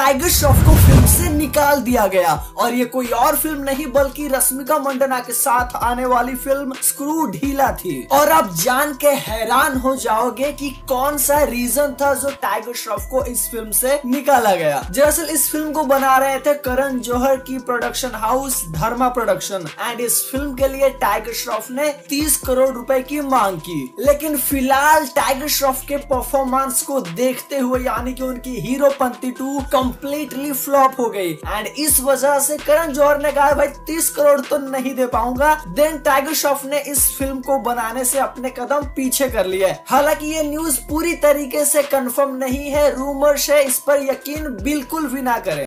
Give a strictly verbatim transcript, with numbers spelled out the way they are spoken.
Tiger Shroff को film से निकाल दिया गया और ये कोई और फिल्म नहीं बल्कि रश्मिका मंदाना के साथ आने वाली फिल्म स्क्रू ढीला थी। और आप जान के हैरान हो जाओगे कि कौन सा रीजन था जो टाइगर श्रॉफ को इस फिल्म से निकाला गया। दरअसल इस फिल्म को बना रहे थे करण जौहर की production house Dharma production and इस फिल्म के लिए टाइगर श्रॉफ ने तीस करोड़ रुपए की मांग की। लेकिन फिलहाल टाइगर श्रॉफ के परफॉर्मेंस को देखते हुए यानी कि उनकी हीरोपंती टू कंप्लीटली फ्लॉप हो गई एंड इस वजह से करण जौहर ने कहा भाई तीस करोड़ तो नहीं दे पाऊंगा। देन टाइगर श्रॉफ ने इस फिल्म को बनाने से अपने कदम पीछे कर लिए। हालांकि ये न्यूज पूरी तरीके से कंफर्म नहीं है, रूमर्स है, इस पर यकीन बिल्कुल भी ना करें।